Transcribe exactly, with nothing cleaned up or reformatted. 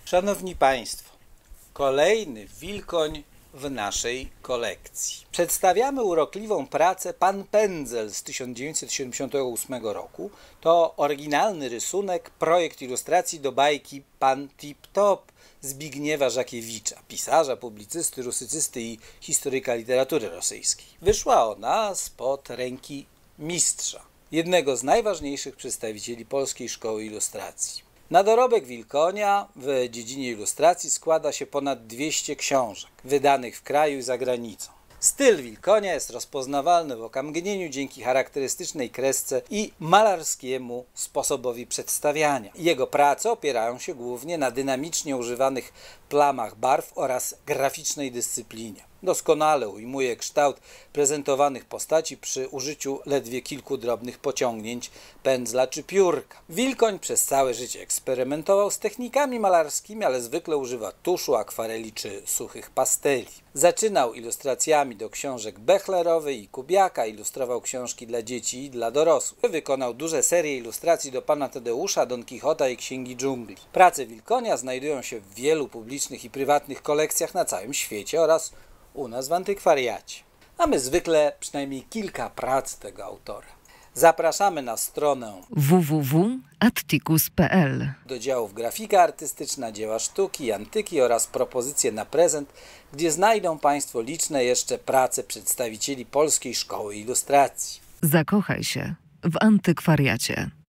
Szanowni Państwo, kolejny Wilkoń w naszej kolekcji. Przedstawiamy urokliwą pracę Pan Pędzel z tysiąc dziewięćset siedemdziesiątego ósmego roku. To oryginalny rysunek, projekt ilustracji do bajki Pan Tip-Top Zbigniewa Żakiewicza, pisarza, publicysty, rusycysty i historyka literatury rosyjskiej. Wyszła ona spod ręki mistrza, jednego z najważniejszych przedstawicieli polskiej szkoły ilustracji. Na dorobek Wilkonia w dziedzinie ilustracji składa się ponad dwieście książek, wydanych w kraju i za granicą. Styl Wilkonia jest rozpoznawalny w okamgnieniu dzięki charakterystycznej kresce i malarskiemu sposobowi przedstawiania. Jego prace opierają się głównie na dynamicznie używanych plamach barw oraz graficznej dyscyplinie. Doskonale ujmuje kształt prezentowanych postaci przy użyciu ledwie kilku drobnych pociągnięć pędzla czy piórka. Wilkoń przez całe życie eksperymentował z technikami malarskimi, ale zwykle używa tuszu, akwareli czy suchych pasteli. Zaczynał ilustracjami do książek Bechlerowej i Kubiaka, ilustrował książki dla dzieci i dla dorosłych. Wykonał duże serie ilustracji do Pana Tadeusza, Don Kichota i Księgi Dżungli. Prace Wilkonia znajdują się w wielu publicznych i prywatnych kolekcjach na całym świecie oraz u nas w antykwariacie. Mamy zwykle przynajmniej kilka prac tego autora. Zapraszamy na stronę w w w kropka atticus kropka p l do działów grafika artystyczna, dzieła sztuki, antyki oraz propozycje na prezent, gdzie znajdą Państwo liczne jeszcze prace przedstawicieli Polskiej Szkoły Ilustracji. Zakochaj się w antykwariacie.